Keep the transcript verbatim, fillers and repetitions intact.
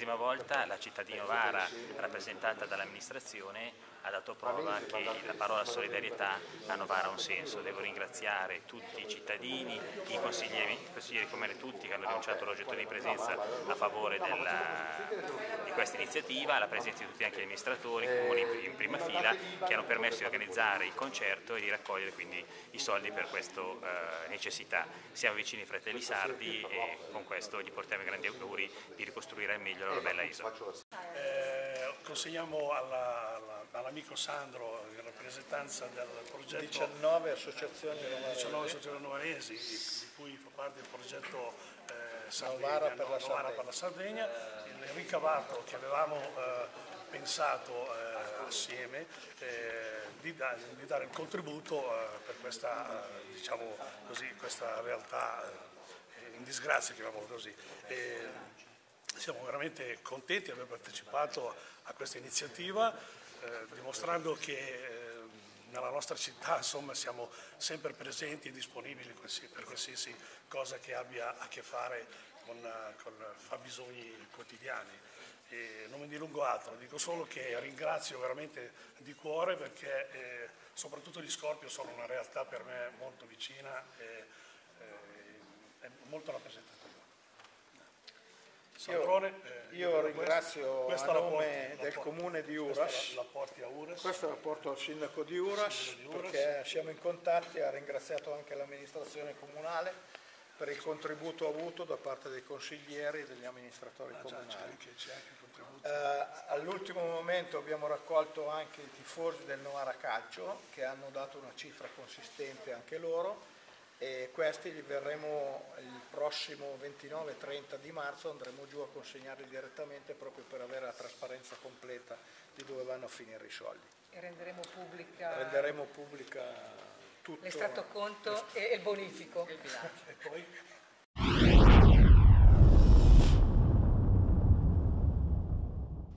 prima volta la città di Novara, rappresentata dall'amministrazione, ha dato prova che la parola solidarietà a Novara ha un senso. Devo ringraziare tutti i cittadini, i consiglieri, i consiglieri come tutti che hanno rinunciato all'oggetto di presenza a favore della, di questa iniziativa, la presenza di tutti anche gli amministratori, i comuni in prima fila, che hanno permesso di organizzare il concerto e di raccogliere quindi i soldi per questa eh, necessità. Siamo vicini ai fratelli sardi e con questo gli portiamo i grandi auguri di ricostruire al meglio la loro bella isola. Eh, consegniamo all'amico Sandro in rappresentanza del progetto diciannove associazioni novaresi, di cui fa parte il progetto eh, Sardegna, Novara per, no, Novara per la Sardegna, il ricavato che avevamo eh, pensato eh, assieme eh, di, da, di dare il contributo eh, per questa, eh, diciamo così, questa realtà eh, in disgrazia, chiamiamolo così. E, siamo veramente contenti di aver partecipato a questa iniziativa, eh, dimostrando che eh, nella nostra città insomma, siamo sempre presenti e disponibili per qualsiasi cosa che abbia a che fare con, con fabbisogni quotidiani. E non mi dilungo altro, dico solo che ringrazio veramente di cuore perché eh, soprattutto gli Scorpio sono una realtà per me molto vicina e eh, molto rappresentativa. Sandrone, eh, io ringrazio a nome del comune di Uras, la, la porti a Uras. Questo la porto al sindaco di Uras, di Uras perché siamo in contatti, ha ringraziato anche l'amministrazione comunale per il contributo avuto da parte dei consiglieri e degli amministratori ah, comunali. C'è anche, c'è anche il contributo. Eh, all'ultimo momento abbiamo raccolto anche i tifosi del Novara Calcio che hanno dato una cifra consistente anche loro. E questi li verremo il prossimo ventinove trenta di marzo, andremo giù a consegnarli direttamente proprio per avere la trasparenza completa di dove vanno a finire i soldi. E renderemo pubblica, renderemo pubblica tutto l'estratto conto e il bonifico. E il bilancio. E poi?